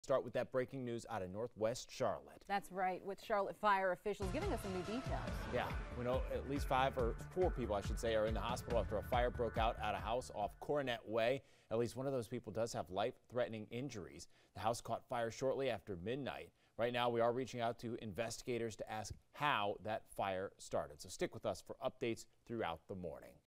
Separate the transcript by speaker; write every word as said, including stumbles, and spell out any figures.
Speaker 1: Start with that breaking news out of Northwest Charlotte.
Speaker 2: That's right, with Charlotte fire officials giving us some new details.
Speaker 1: Yeah, we know at least five or four people, I should say, are in the hospital after a fire broke out at a house off Coronet Way. At least one of those people does have life-threatening injuries. The house caught fire shortly after midnight. Right now, we are reaching out to investigators to ask how that fire started. So stick with us for updates throughout the morning.